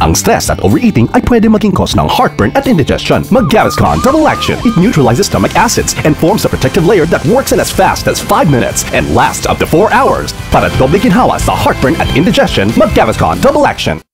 Ang stress at overeating ay pwede maging cause ng heartburn at indigestion. Mag-Gaviscon Double Action. It neutralizes stomach acids and forms a protective layer that works in as fast as 5 minutes and lasts up to 4 hours. Para doble ginhawa sa heartburn at indigestion, mag-Gaviscon Double Action.